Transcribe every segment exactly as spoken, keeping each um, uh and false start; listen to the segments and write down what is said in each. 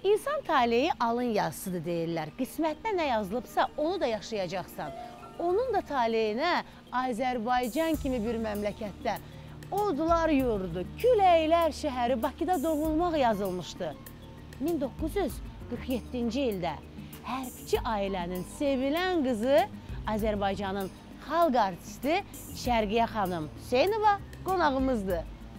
İnsan taleyi alın yazısıdır deyirlər. Qismətdə nə yazılıbsa onu da yaşayacaqsan. Onun da taleyinə Azərbaycan kimi bir məmləkətdə odlar yurdu, küləklər şəhəri Bakıda doğulmaq yazılmışdı. min doqquz yüz qırx yeddinci ildə hərbçi ailənin sevilən qızı Azərbaycanın xalq artisti Şərqiyə xanım Hüseynova qonağımızdır.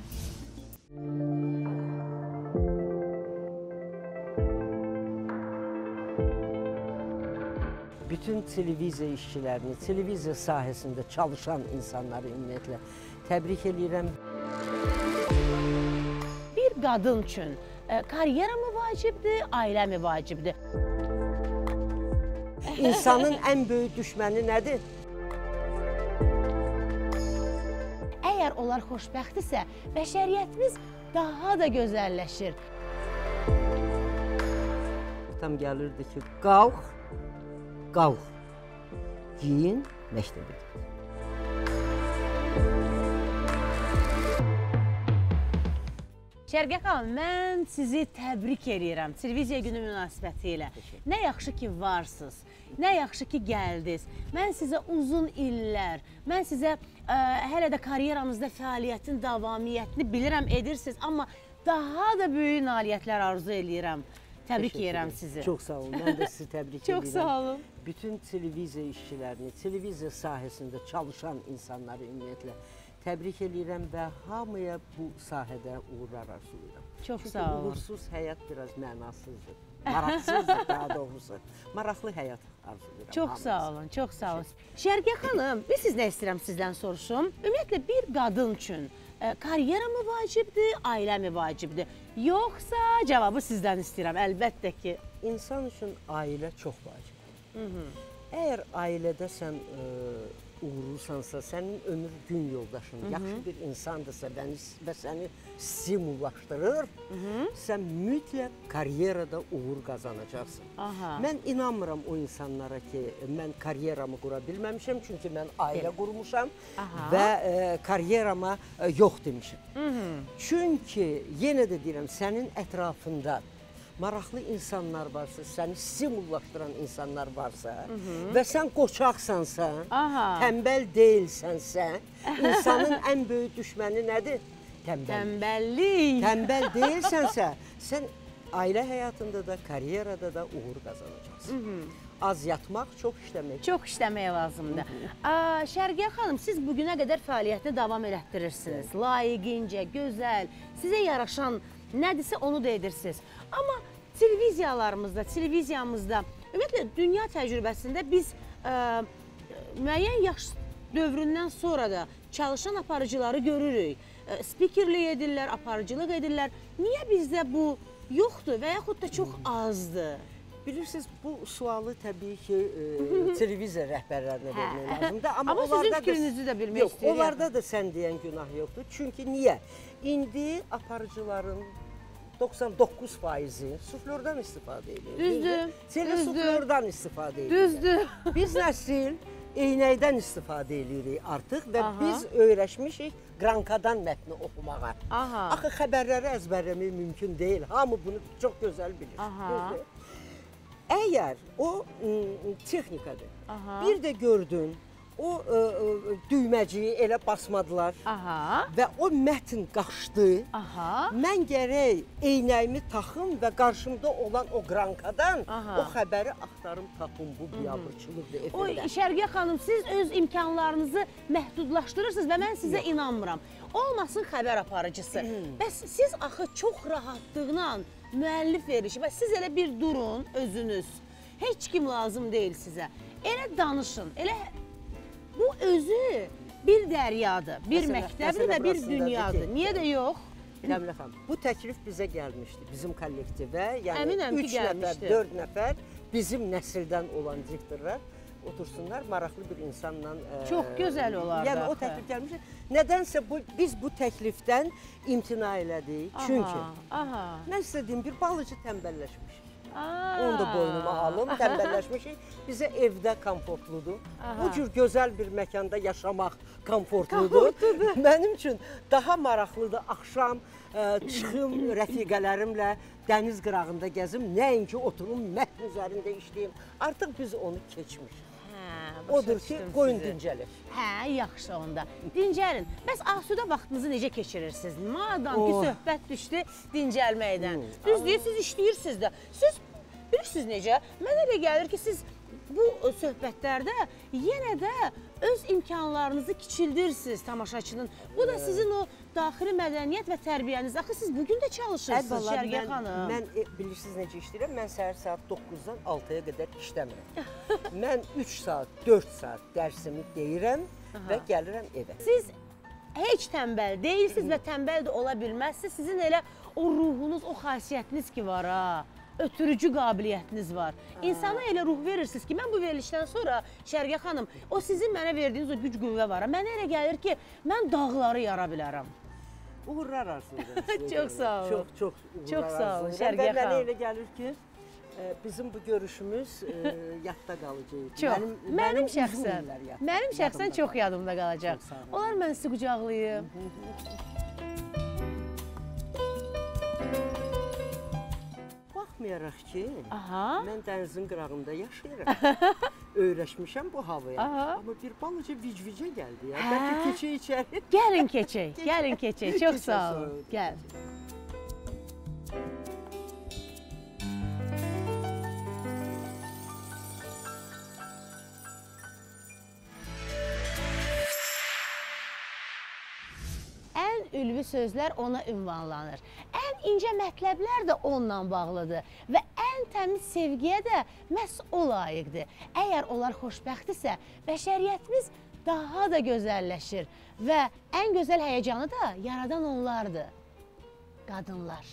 Bütün televiziya işçilərini, televiziya sahəsində çalışan insanları ümumiyyətlə təbrik edirəm. Bir qadın üçün karyera mı vacibdir, ailə mi vacibdir? İnsanın ən böyük düşməni nədir? Əgər onlar xoşbəxtdirsə, bəşəriyyətimiz daha da gözəlləşir. Tam gəlirdi ki, qalx, qalx, giyin, məktəbə. Şərqiyə xanım, mən sizi təbrik edirəm televiziya günü münasibəti ilə. Nə yaxşı ki varsınız, nə yaxşı ki gəldiniz. Mən sizə uzun illər, mən sizə ə, hələ də karyeranızda fəaliyyətin davamiyyətini bilirəm, edirsiniz. Amma daha da böyük nailiyyətlər arzu edirəm. Təbrik edirəm sizi. Çox sağ olun, mən də sizi təbrik edirəm. Çox sağ olun. Bütün televiziya işçilərini, televiziya sahəsində çalışan insanları ümumiyyətlə təbrik edirəm və hamıya bu sahədə uğurlar arzulayıram. Çox Çünki sağ olun. Çünki uğursuz həyat biraz mənasızdır, maraqsızdır daha doğrusu. Maraqlı həyat arzulayıram. Çox hamınız. sağ olun, çox sağ olun. Şərqiyə xanım, bir siz nə istəyirəm sizdən soruşum? Ümumiyyətlə bir qadın üçün e, karyera mı vacibdir, ailə mi vacibdir? Yoxsa cavabı sizdən istəyirəm, əlbəttə ki. İnsan üçün ailə çox vacibdir. Əgər ailədə sən ə, uğurlusansa, sənin ömür gün yoldaşın, Hı -hı. yaxşı bir insandırsa və səni stimullaşdırır, Hı -hı. sən mütləq karyerada uğur qazanacaqsın. Aha. Mən inanmıram o insanlara ki, mən karyeramı qura bilməmişəm, çünki mən ailə evet. qurmuşam Aha. və e, karyerama e, yox demişim. Hı -hı. Çünki, yenə də deyirəm, sənin ətrafında maraqlı insanlar varsa, səni stimullaşdıran insanlar varsa Hı -hı. və sən qoçaqsansa, Aha. tənbəl deyilsənsə, insanın ən böyük düşməni nədir? Tənbəllik. Tənbəllik. Tənbəl deyilsənsə, sən ailə həyatında da, karyerada da uğur qazanacaqsın. Hı -hı. Az yatmaq, çox işləmək. Çox işləmək lazımdır. Hı -hı. Şərqiyə xanım, siz bugünə qədər fəaliyyətini davam elətdirirsiniz. Evet. Layiqincə, gözəl, sizə yaraşan nədirsə onu da edirsiniz. Amma televiziyalarımızda, televiziyamızda, ümumiyyətlə dünya təcrübəsində biz ə, müəyyən yaş dövründən sonra da çalışan aparıcıları görürük. Ə, spikerlik edirlər, aparıcılıq edirlər. Niyə bizdə bu yoxdur və yaxud da çox azdır? Bilirsiniz, bu sualı təbii ki, e, televiziya rəhbərlərinə vermək lazımdır. Amma, Amma sizin fikrinizi də bilmək yox, istəyirəm. Onlarda da sən deyən günah yoxdur. Çünki niyə? İndi aparıcıların doxsan doqquz faizi suflördən istifadə edir. Düzdür. Telesuflördən istifadə edir. Düzdür. Biz nəsil eynəkdən istifadə edirik artıq və Aha. biz öyrəşmişik qrankadan mətni oxumağa. Aha. Axı xəbərləri əzbərləmək mümkün deyil. Hamı bunu çox gözəl bilir. Aha. Əgər o texnikadır, Aha. bir də gördün, o ə, ə, düyməciyi elə basmadılar Aha. və o mətn qaçdı. Aha. Mən gərək eynəyimi taxım və qarşımda olan o qrankadan Aha. o xəbəri axtarım tapım. Bu biabırçılıqdır efirdə. O Şərqiyə xanım, siz öz imkanlarınızı məhdudlaşdırırsınız və mən sizə Yox. inanmıram. Olmasın xəbər aparıcısı. Bəs siz axı çox rahatlıqla müəllif verişi və siz elə bir durun özünüz. Heç kim lazım deyil sizə. Elə danışın, elə... Bu özü bir dəryadır, bir məsələ, məktəbdir və bir dünyadır. Niyə də yox? Cəmilə xanım, bu təklif bizə gəlmişdi, bizim kollektivə. Yəni Əminəm üç ki, gəlmişdi. nəfər, dörd nəfər bizim nəsildən olan diktorlar otursunlar, maraqlı bir insanla... Çox e, gözəl olardı. Yəni o təklif gəlmişdi. Nədənsə bu, biz bu təklifdən imtina elədik. Aha, Çünki aha. mən sizə deyim, bir balıcı tənbəlləşmiş. Aa. Onu da boynuma alım, tənbəlləşmişik. Bizə evdə komfortludur. Aha. Bu cür gözəl bir məkanda yaşamaq komfortludur. komfortludur. Mənim üçün daha maraqlıdır axşam çıxım rəfiqələrimlə dəniz qırağında gəzim, nəinki oturum mətn üzərində işləyim. Artıq biz onu keçmişik. Odur ki, qoyun dincəlir. Hə, yaxşı onda. Dincəlin. Bəs asudə vaxtınızı necə keçirirsiniz? Madam ki, söhbət düşdü dincəlməkdən. Düz deyir, siz işləyirsiniz də. Siz bilirsiniz necə? Mənə elə gəlir ki, siz bu söhbətlərdə yenə də öz imkanlarınızı kiçildirsiniz tamaşaçının. Bu da sizin o daxili mədəniyyət və tərbiyəniz. Axı siz bugün də çalışırsınız Şərgə xanım. Mən bilirsiniz necə işləyirəm? Mən səhər saat doqquzdan altıya qədər işləmirəm. Mən üç saat, dörd saat dərsimi deyirəm və gəlirəm evə. Siz heç tənbəl deyilsiniz və tənbəl də ola bilməzsiniz. Sizin elə o ruhunuz, o xasiyyətiniz ki var ha. Ötürücü qabiliyyətiniz var. İnsana elə ruh verirsiniz ki, mən bu verilişdən sonra Şərgə xanım, o sizin mənə verdiyiniz o güc qüvvə var. Mənə elə gəlir ki, mən dağları yara bilərəm. Uğurlar arzulayıram. Çox sağ olun. Çox, çox uğurlar Çox sağ olun arzulayıram. Şərgə Və xanım. mənə elə gəlir ki, bizim bu görüşümüz yadda qalacaq. Çox. Mənim şəxsən, mənim şəxsən çox yadımda qalacaq. Onlar mən sizi qucaqlayım. Baxmayaraq ki, Aha. mən dənizin qırağında yaşayıram. Öyrəşmişəm bu havaya. Aha. Amma bir balaca vicvicə gəldi ya. Bəlkə keçək içəri. Gəlin keçək, gəlin keçək. Çox sağ olun. Gəl. Ən ülvi sözlər ona ünvanlanır. Ən incə mətləblər də onunla bağlıdır və ən təmiz sevgiyə də məhz o layiqdir. Əgər onlar xoşbəxtdirsə, bəşəriyyətimiz daha da gözəlləşir və ən gözəl həyəcanı da yaradan onlardır. Qadınlar.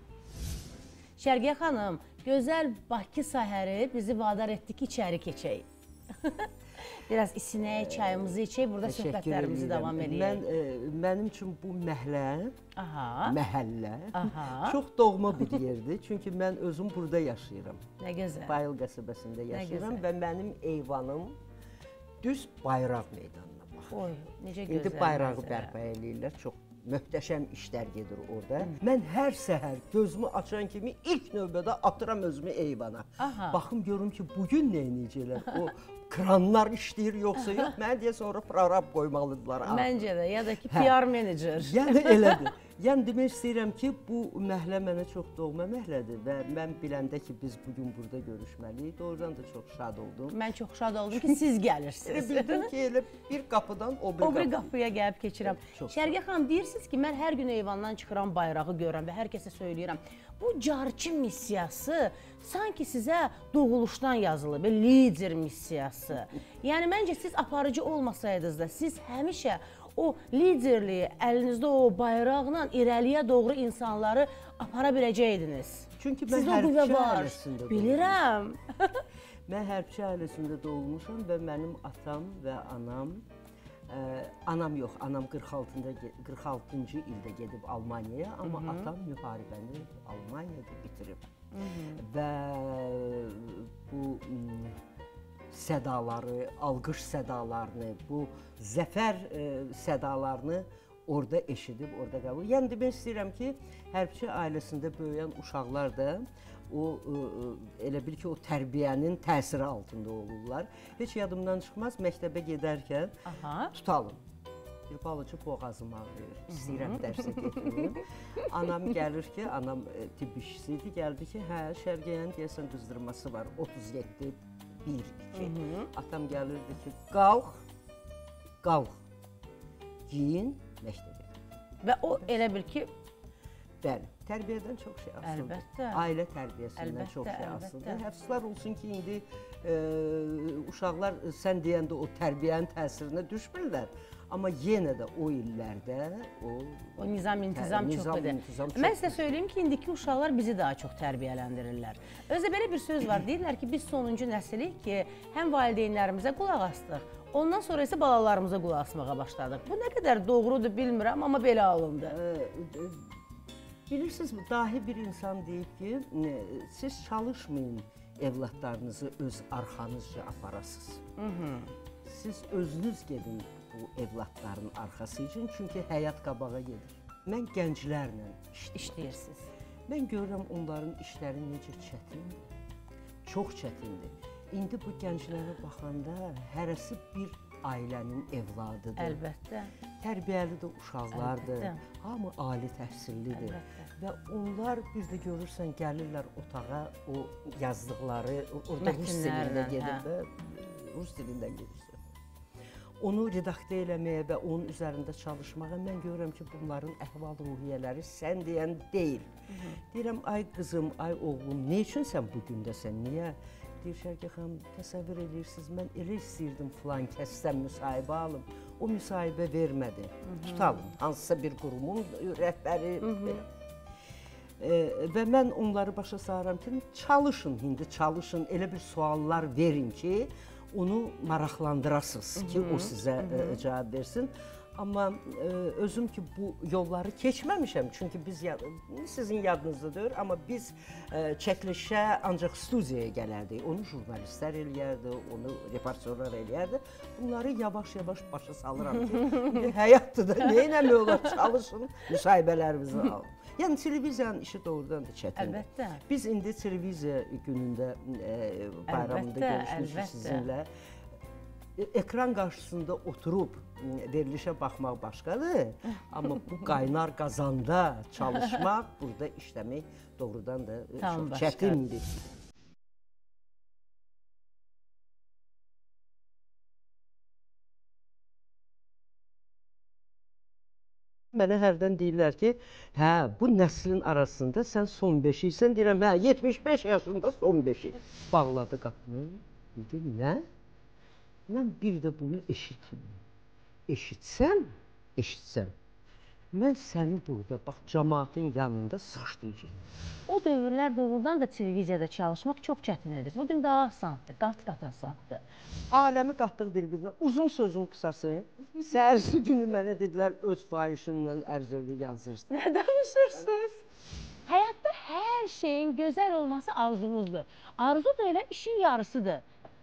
Şərgə xanım, gözəl Bakı səhəri bizi vadar etdi ki, içəri keçək. Biraz isinək, çayımızı içək, burada söhbətlərimizi davam edək. Mən, e, mənim üçün bu məhlə, Aha. məhəllə Aha. çox doğma bir yerdir. Çünki mən özüm burada yaşayıram. Nə gözəl. Bayıl qəsəbəsində yaşayıram gözəl. və mənim eyvanım düz bayraq meydanına baxır. Oy, necə gözəl. İndi bayrağı bərpa eləyirlər, çox möhtəşəm işlər gedir orada. Hı. Mən hər səhər gözümü açan kimi ilk növbədə atıram özümü eyvana. Aha. Baxım görüm ki, bugün nə edəcəklər? O kranlar işləyir yoxsa yox, mənə deyə sonra proqram qoymalıdırlar. Məncə də, ya da ki, P R menecer. Yəni elədir. Yəni demək istəyirəm ki, bu məhlə mənə çox doğma məhlədir və mən biləndə ki, biz bugün burada görüşməliyik. Doğrudan da çox şad oldum. Mən çox şad oldum ki, siz gəlirsiniz. Bildim ki, elə bir qapıdan o bir O bir qapıya gəlib keçirəm. Şərgə xanım, deyirsiniz ki, mən hər gün eyvandan çıxıram, bayrağı görürəm və hər kəsə söyləyirəm. Bu carçı missiyası sanki sizə doğuluşdan yazılıb, lider missiyası. Yəni, məncə siz aparıcı olmasaydınız da, siz həmişə o liderliyi əlinizdə o bayraqla irəliyə doğru insanları apara biləcəydiniz. Çünki mən hərbçi ailəsində doğulmuşam. Bilirəm. Mən hərbçi ailəsində doğulmuşam və mənim atam və anam, ə, anam yox, anam qırx altıncı ildə gedib Almaniyaya, amma Hı -hı. atam müharibəni Almaniyada bitirib. Hı -hı. Və bu sədaları, alqış sədalarını, bu zəfər ə, sədalarını orada eşidib, orada qalır. Yəni demək istəyirəm ki, hərbçi ailəsində böyüyən uşaqlar da o ə, elə bil ki, o tərbiyənin təsiri altında olurlar. Heç yadımdan çıxmaz, məktəbə gedərkən Aha. tutalım. Bir balaca boğazım ağrıyır, istəyirəm dərsə getməyim. Anam gəlir ki, anam tibb işçisi idi, gəldi ki, hə, Şərgəyənin deyəsən qızdırması var, otuz yeddi, bir, iki. Atam gəlirdi ki, qalx, qalx, giyin, məktəbə. Və o elə bil ki, bəli, tərbiyədən çox şey asılıdır. Əlbəttə. Ailə tərbiyəsindən Əlbəttə, çox şey əlbəttə. asılıdır. Həfslər olsun ki, indi e, uşaqlar sən deyəndə o tərbiyənin təsirinə düşmürlər. Amma yenə də o illərdə o... O nizam-intizam hə, çox nizam, idi. intizam Mən sizə söyləyim ki, indiki uşaqlar bizi daha çox tərbiyələndirirlər. Özdə belə bir söz var, deyirlər ki, biz sonuncu nəsilik ki, həm valideynlərimizə qulaq astıq, ondan sonra isə balalarımıza qulaq asmağa başladıq. Bu nə qədər doğrudur bilmirəm, amma belə alındı. Bilirsiniz, dahi bir insan deyib ki, siz çalışmayın evladlarınızı öz arxanızca aparasınız. Hı -hı. Siz özünüz gedin bu evladların arxası üçün, çünki həyat qabağa gedir. mən gənclərlə işləyirəm. İşləyirsiniz. Mən görürəm onların işləri necə çətindir, çox çətindir. İndi bu gənclərə baxanda hərəsi bir ailənin evladıdır. Əlbəttə. Tərbiyəli də uşaqlardır, Əlbəttə. hamı ali təhsillidir. Əlbəttə. Və onlar bir də görürsən gəlirlər otağa o yazdıqları, orada rus dilində gedir və rus dilində gedirsən. Onu redaktə eləməyə və onun üzərində çalışmağa mən görürəm ki, bunların əhval-ruhiyyələri sən deyən deyil. Hı-hı. Deyirəm, ay qızım, ay oğlum, ne üçün sən bu gündəsən, niyə? Deyir, Şərgə xanım, təsəvvür edirsiniz, mən elə istəyirdim filan kəsdən müsahibə alım, o müsahibə vermədi. Hı-hı. Tutalım, hansısa bir qurumun rəhbəri. E, və mən onları başa sarıram ki, çalışın, indi çalışın, elə bir suallar verin ki, onu maraqlandırasınız ki, o sizə e, cavab versin. Amma e, özüm ki, bu yolları keçməmişəm, çünki biz, sizin yadınızda deyil, amma biz e, çəkilişə ancaq studiyaya gələrdik. Onu jurnalistlər eləyərdi, onu reportyorlar eləyərdi. Bunları yavaş-yavaş başa salıram ki, həyatda da nə eləmək olar, çalışın, müsahibələrimizi alın. Yəni, televiziyanın işi doğrudan da çətindir. Əlbəttə. Biz indi televiziya günündə, e, bayramında görüşmüşük sizinlə. Ekran qarşısında oturub verilişə baxmaq başqadır, amma bu qaynar qazanda çalışmaq, burada işləmək doğrudan da Tam çox çətindir. Mənə hərdən deyirlər ki, hə, bu nəslin arasında sən son beşiksən, deyirəm, hə, yetmiş beş yaşında son beşik. Bağladı qapını, dedi, nə? Mən bir də bunu eşitdim. Eşitsəm, eşitsəm, mən səni burada, bax, cəmaatın yanında saxlayacağım. O dövrlər doğrudan da televiziyada çalışmaq çox çətin edir. Bugün daha asandır, qat-qat asandır. Aləmi qatdıq bir-birinə, uzun sözün qısası. Səhərsi günü mənə dedilər, öz fahişinlə ərzəli yazırsın. Nə danışırsınız? Həyatda hər şeyin gözəl olması arzumuzdur. Arzu da elə işin yarısıdır.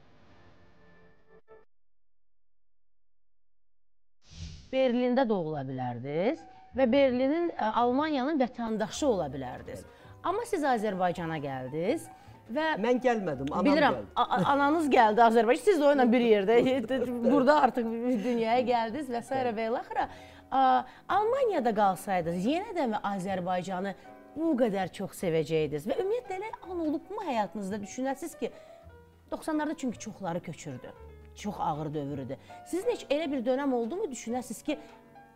Berlində doğula bilərdiniz və Berlinin, Almaniyanın vətəndaşı ola bilərdiniz. Amma siz Azərbaycana gəldiniz və... Mən gəlmədim, anam bilirəm, gəldi. Ananız gəldi Azərbaycan, siz də oyla bir yerdə, burada artıq dünyaya gəldiniz və s. və ilaxıra. Almaniyada qalsaydınız, yenə də mi Azərbaycanı bu qədər çox sevəcəydiniz və ümumiyyətlə elə an olubmu həyatınızda düşünəsiniz ki, doxsanlarda çünki çoxları köçürdü, çox ağır dövrdür. Sizin heç elə bir dönəm oldu mu düşünəsiniz ki,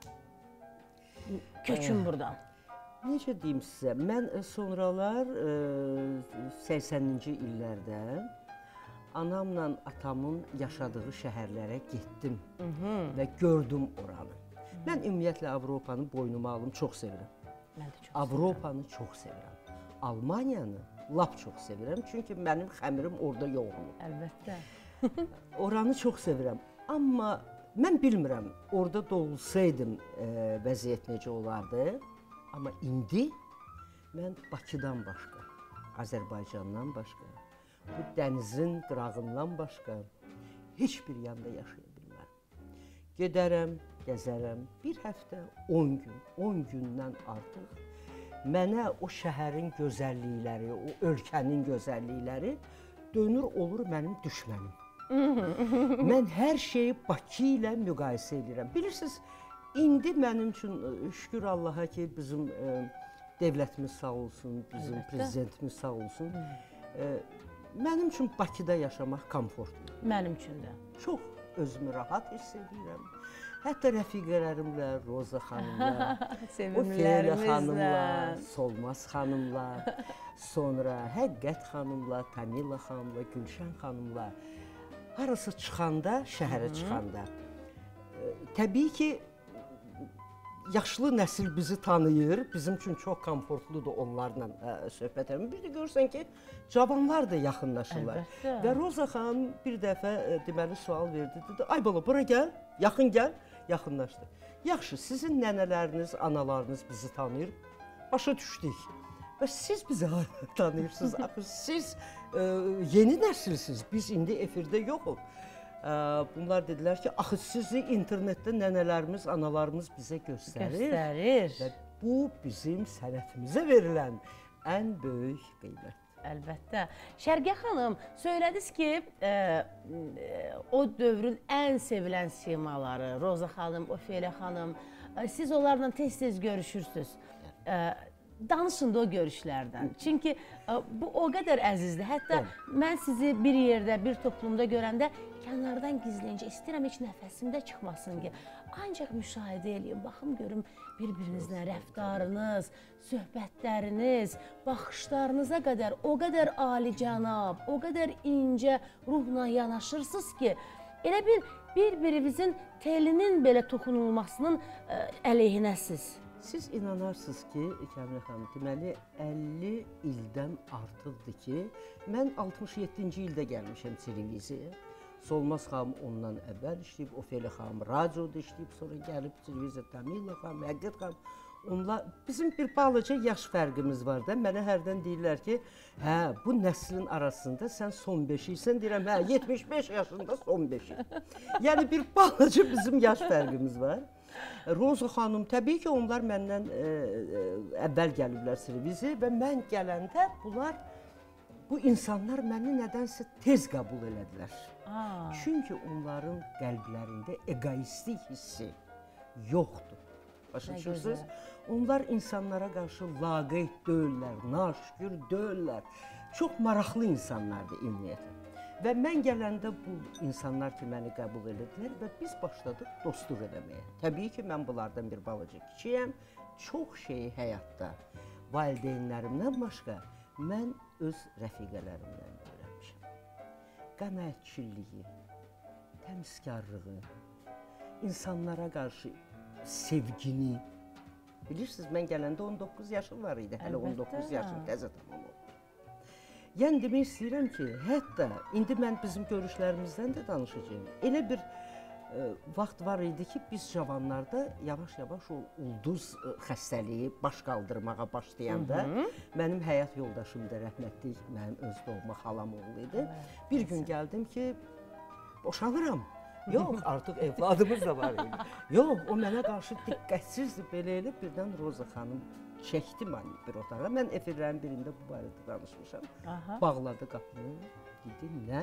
köçün buradan? Necə deyim sizə, mən sonralar səksəninci illərdə anamla atamın yaşadığı şəhərlərə getdim və gördüm oranı. Mən ümumiyyətlə Avropanı boynuma alım, çox sevirəm. Mən də çox Avropanı çox sevirəm. Almaniyanı lap çox sevirəm, çünki mənim xəmirim orada yoğrulur. Əlbəttə. Oranı çox sevirəm, amma mən bilmirəm, orada doğulsaydım vəziyyət necə olardı. Amma indi mən Bakıdan başqa, Azərbaycandan başqa, bu dənizin qırağından başqa heç bir yanda yaşaya bilmərəm. Gedərəm, gəzərəm, bir həftə, on gün, on gündən artıq mənə o şəhərin gözəllikləri, o ölkənin gözəllikləri dönür olur mənim düşmənim. Mən hər şeyi Bakı ilə müqayisə edirəm. Bilirsiniz, İndi mənim üçün, şükür Allaha ki, bizim e, devlətimiz sağ olsun, bizim Əlbəttə. Prezidentimiz sağ olsun. E, mənim üçün Bakıda yaşamaq komfortdur. Mənim üçün də. Çox özümü rahat hiss edirəm. Hətta rəfiqələrimlə, Roza xanımla, o Feylə xanımla, Solmaz xanımla, sonra Həqiqət xanımla, Tamila xanımla, Gülşən xanımla harası çıxanda, şəhərə çıxanda. E, təbii ki, yaşlı nəsil bizi tanıyır, bizim üçün çox komfortludur onlarla ə, söhbət edir. Bir də görürsən ki, cavanlar da yaxınlaşırlar. Əlbəttə. Və Roza xanım bir dəfə ə, deməli sual verdi, dedi, ay bala, bura gəl, yaxın gəl, yaxınlaşdı. Yaxşı, sizin nənələriniz, analarınız bizi tanıyır, başa düşdük. Və siz bizi hala tanıyırsınız, axı siz ə, yeni nəsilsiniz, biz indi efirdə yoxuq. Bunlar dedilər ki, axı sizi internetdə nənələrimiz, analarımız bizə göstərir. Göstərir. Və bu bizim sənətimizə verilən ən böyük qiymət. Əlbəttə. Şərqə xanım, söylədiniz ki, e, e, o dövrün ən sevilən simaları, Roza xanım, Ofeliya xanım, e, siz onlarla tez-tez görüşürsünüz. E, danışın da o görüşlərdən. Çünki e, bu o qədər əzizdir. Hətta evet. Mən sizi bir yerdə, bir toplumda görəndə kənardan gizlincə istəyirəm heç nəfəsimdə çıxmasın ki, ancaq müşahidə edin, baxım görüm bir-birinizlə rəftarınız, söhbətləriniz, baxışlarınıza qədər o qədər alicənab, o qədər incə ruhla yanaşırsınız ki, elə bir bir-birimizin telinin belə toxunulmasının ə, əleyhinəsiz. Siz inanarsınız ki, Kəmilə xanım, deməli əlli ildən artıqdır ki, mən altmış yeddinci ildə gəlmişəm televiziyaya. Solmaz xanım ondan əvvəl işləyib, Ofeliya xanım radioda işləyib, sonra gəlib televiziyada Tamila xanım, Həqiqət xanım. Onlar, bizim bir balaca yaş fərqimiz var da, mənə hərdən deyirlər ki, hə, bu nəslin arasında sən son beşiksən, deyirəm, hə, yetmiş beş yaşında son beşik. Yəni bir balaca bizim yaş fərqimiz var. Roza xanım, təbii ki, onlar məndən ə, ə, əvvəl gəliblər televiziyaya və mən gələndə bunlar, bu insanlar məni nədənsə tez qəbul elədilər. Aa. Çünki onların qəlblərində egoistlik hissi yoxdur. Başa düşürsünüz? Onlar insanlara qarşı laqeyd deyirlər, naşükür deyirlər. Çox maraqlı insanlardır ümumiyyətlə. Və mən gələndə bu insanlar ki, məni qəbul elədilər və biz başladıq dostluq eləməyə. Təbii ki, mən bunlardan bir balaca kiçiyəm. Çox şeyi həyatda valideynlərimdən başqa mən öz rəfiqələrimdən öyrənmişəm. Qənaətçiliyi, təmizkarlığı, insanlara qarşı sevgini. Bilirsiniz, mən gələndə on doqquz yaşım var idi, hələ on doqquz yaşım təzə tamam oldu. Yəni demək istəyirəm ki, hətta indi mən bizim görüşlərimizdən də danışacağım. Elə bir e, vaxt var idi ki, biz cavanlarda yavaş-yavaş o ulduz e, xəstəliyi baş qaldırmağa başlayanda, Hı -hı. mənim həyat yoldaşım da rəhmətli, mənim öz doğma xalam oğlu idi. Evet, bir gün gəldim ki, boşanıram. Yox, artıq evladımız da var idi. Yox, o mənə qarşı diqqətsizdir, belə elə birdən Roza xanım çəkdi məni bir otağa. Mən efirlərin birində bu barədə danışmışam. Aha. Bağladı qapını, dedi, nə?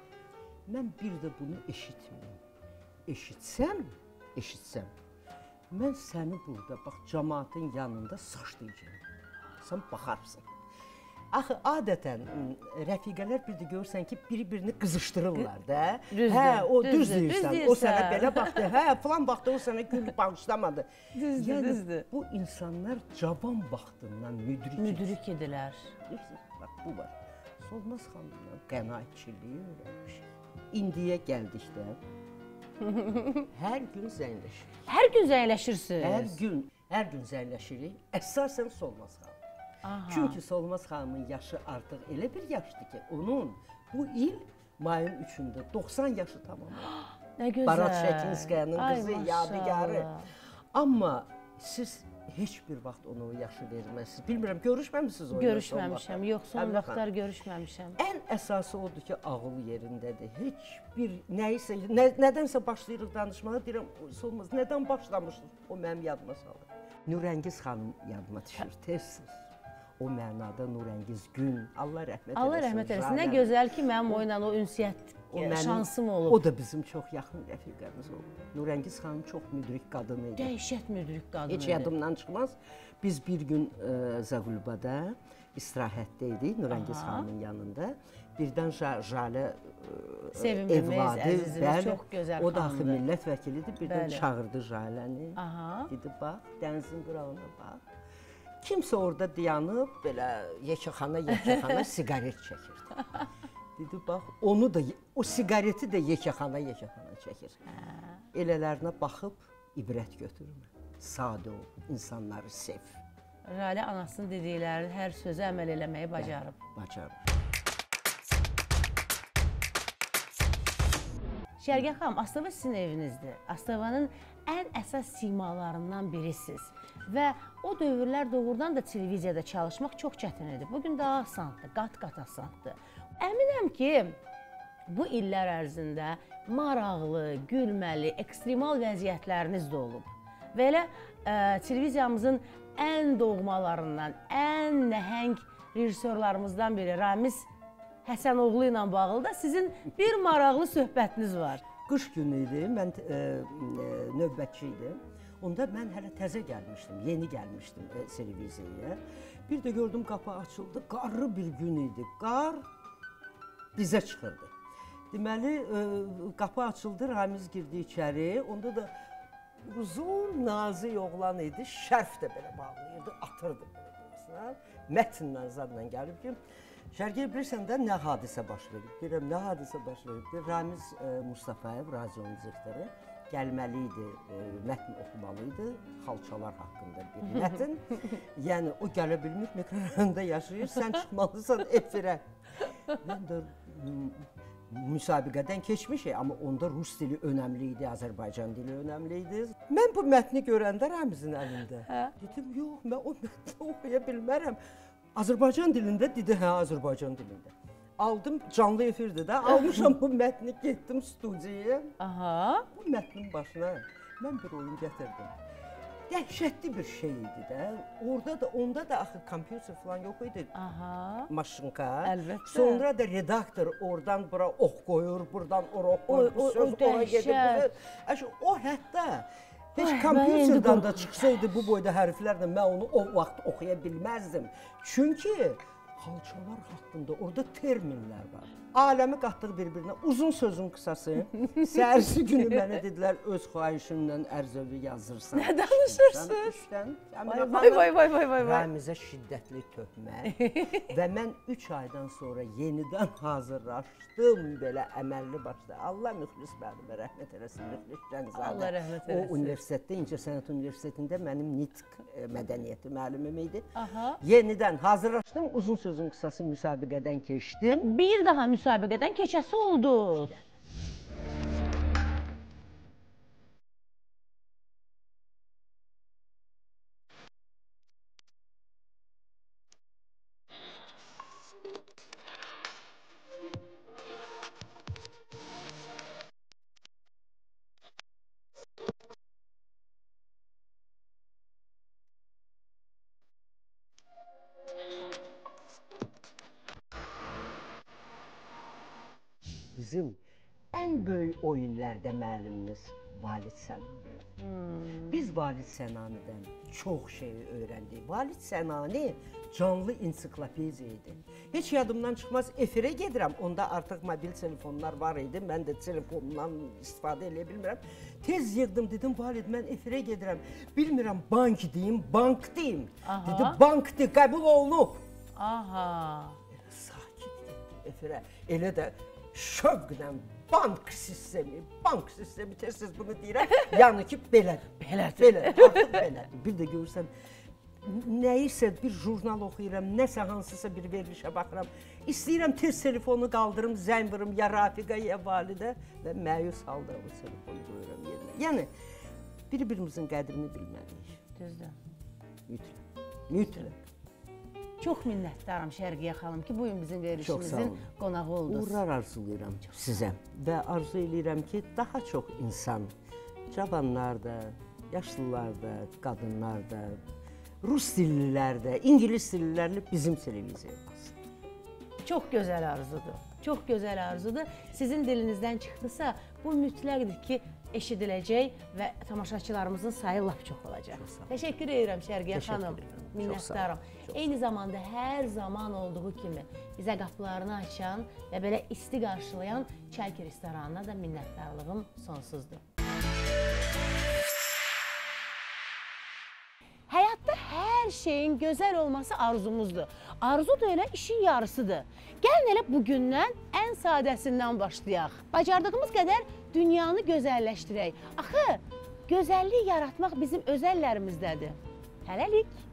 Mən bir də bunu eşitməyim. Eşitsəm, eşitsəm, mən səni burada, bax, cəmaatın yanında saçlayacağım. Sən baxarsın. Axı, adətən rəfiqələr bir də görürsən ki, biri-birini qızışdırırlar da. Düzdür, hə, o düz düzdür, deyirsən, düz o sənə belə baxdı, hə, falan baxdı, o sənə gül bağışlamadı. Düzdür, yəni, düzdür. Bu insanlar cavan vaxtından müdrik, müdrik edilər. Bax, bu var. Solmaz xanımla qənaətçiliyi öyrənmişik. İndiyə gəldikdə hər gün zəngləşirik. Hər gün zəngləşirsiniz? Hər gün, hər gün zəngləşirik. Əsasən Solmaz xanım. Aha. Çünki Solmaz xanımın yaşı artıq elə bir yaşdır ki, onun bu il mayın üçündə doxsan yaşı tamamladı. Nə gözəl. Barat Şəkinskayanın qızı, yadigarı. Amma siz heç bir vaxt ona o yaşı verməzsiniz. Bilmirəm, görüşməmisiniz o Görüşməmişəm, yox, son vaxtlar görüşməmişəm. Ən əsası odur ki, ağıl yerindədir. Heç bir nəyisə, nə, nədənsə başlayırıq danışmağa, deyirəm, Solmaz, nədən başlamışdınız? O mənim yadıma salır. Nurəngiz xanım yadıma düşür, tez-tez. O mənada Nurəngiz gün, Allah rəhmət eləsin. Allah rəhmət eləsin. Nə gözəl ki, mənim o ilə o ünsiyyət o mənim, şansım olub. O da bizim çox yaxın rəfiqəmiz oldu. Nurəngiz xanım çox müdrik qadın idi. Dəhşət müdrik qadın idi. Heç yadımdan çıxmaz. Biz bir gün e, Zağulbada istirahətdə idik, Nurəngiz xanımın yanında. Birdən Jalə e, Sevimlimiz, evladı, əzizimiz, bəli, çox gözəl o da xanımdır. millət vəkilidir. Birdən bəli. Çağırdı Jaləni. Dedi, bax, dənizin qırağına bax. Kimsə orada dayanıb, belə yekəxana-yekəxana siqaret çəkirdi. Dedi, bax, onu da, o siqareti də yekəxana-yekəxana çəkir. Elələrinə baxıb, ibrət götürmə. Sadə ol, insanları sev. Jalə anasının dedikləri hər sözə əməl eləməyi bacarıb. Bacarıb. Şərgə xanım, Astava sizin evinizdir. Astavanın ən əsas simalarından birisiz. Və o dövrlər doğrudan da televiziyada çalışmaq çox çətin idi. Bugün daha asandır, qat-qat asandır. Əminəm ki, bu illər ərzində maraqlı, gülməli, ekstremal vəziyyətləriniz də olub. Və elə ə, televiziyamızın ən doğmalarından, ən nəhəng rejissorlarımızdan biri Ramiz Həsənoğlu ilə bağlı da sizin bir maraqlı söhbətiniz var. Qış günü idi, mən e, e, növbətçi idim. Onda mən hələ təzə gəlmişdim, yeni gəlmişdim e, televiziyaya. Bir də gördüm qapı açıldı, qarlı bir gün idi. Qar bizə çıxırdı. Deməli, e, qapı açıldı, Ramiz girdi içəri. Onda da uzun, nazik oğlan idi, şərf də belə bağlayırdı, atırdı belə burasına. Mətnlə, zadla gəlib ki, Şərgiyə bilirsən də nə hadisə baş verib? Deyirəm, nə hadisə baş verib? Ramiz e, Mustafayev, radionun direktoru, gəlməli idi, e, mətn oxumalı idi, xalçalar haqqında bir mətn. Yəni, o gələ bilmir, mikrofonda yaşayır, sən çıxmalısan efirə. Mən də müsabiqədən keçmişik, amma onda rus dili önəmli idi, Azərbaycan dili önəmli idi. Mən bu mətni görəndə Ramizin əlində, dedim, yox, mən o mətni oxuya bilmərəm. Azərbaycan dilində, dedi, hə, Azərbaycan dilində. Aldım, canlı efirdə də, almışam bu mətni, getdim studiyaya. Aha. Bu mətnin başına mən bir oyun gətirdim. Dəhşətli bir şey idi də. Orada da, onda da axı kompüter falan yox idi. Aha. Maşınka. Əlbəttə. Sonra da redaktor oradan bura ox qoyur, buradan ora ox qoyur, bu söz ora gedir. O hətta heç kompüterdən də çıxsaydı bu boyda hərflərlə mən onu o vaxt oxuya bilməzdim. Çünki xalçalar haqqında orada terminlər var. Aləmi qatdıq bir-birinə. Uzun sözün qısası. Səhərsi günü mənə dedilər, öz xahişindən ərzəvi yazırsan. Nə danışırsınız? Üçdən. Vay, vay, vay, vay, vay. Ramizə şiddətli töhmət. Və mən üç aydan sonra yenidən hazırlaşdım belə əməlli başda. Allah müxlis mənimə rəhmət eləsin, müxlis Cənizadə. Allah rəhmət eləsin. O universitetdə, İncəsənət Universitetində mənim nitq mədəniyyəti müəllimim idi. Aha. Yenidən hazırlaşdım, uzun sözün qısası müsabiqədən keçdim. Bir daha müsabiqədən keçəsi oldu. Bizim ən böyük oyunlarda müəllimimiz Valid Sənani. Hmm. Biz Valid Sənanidən çox şey öyrəndik. Valid Sənani canlı ensiklopediya idi. Heç yadımdan çıxmaz, efirə gedirəm. Onda artıq mobil telefonlar var idi. Mən də telefonumdan istifadə edə bilmirəm. Tez yığdım, dedim, Valid, mən efirə gedirəm. Bilmirəm, bank deyim, bank deyim. Aha. Dedi, bank deyim, qəbul olunub. Aha. Sakit getdim efirə. Elə də şövqlə bank sistemi, bank sistemi tez-tez bunu deyirəm, yəni ki, belədir. Belədir. Belədir, artıq belədir. Bir də görürsən, nəyisə bir jurnal oxuyuram, nəsə hansısa bir verilişə baxıram, istəyirəm tez telefonu qaldırım, zəng vurum ya Rafiqə, ya Validə və məyus halda o telefonu qoyuram yerinə. Yəni, bir-birimizin qədrini bilməliyik. Düzdür. Mütləq, mütləq. Çox minnətdaram Şərqiyə xanım ki, bugün bizim verilişimizin qonağı oldunuz. Uğurlar arzulayıram sizə və arzu edirəm ki, daha çox insan, cavanlar da, yaşlılar da, qadınlar da, rus dillilər də, ingilis dillilərlə bizim televiziyaya baxsın. Çox gözəl arzudur, çox gözəl arzudur. Sizin dilinizdən çıxdısa, bu mütləqdir ki, eşidiləcək və tamaşaçılarımızın sayı lap çox olacaq. Təşəkkür edirəm Şərqiyə xanım, minnətdaram. Eyni zamanda hər zaman olduğu kimi bizə qapılarını açan və belə isti qarşılayan Çayki restoranına da minnətdarlığım sonsuzdur. Həyatda hər şeyin gözəl olması arzumuzdur. Arzu da elə işin yarısıdır. Gəlin elə bugündən ən sadəsindən başlayaq. Bacardığımız qədər dünyanı gözəlləşdirək. Axı, gözəllik yaratmaq bizim öz əllərimizdədir. Hələlik.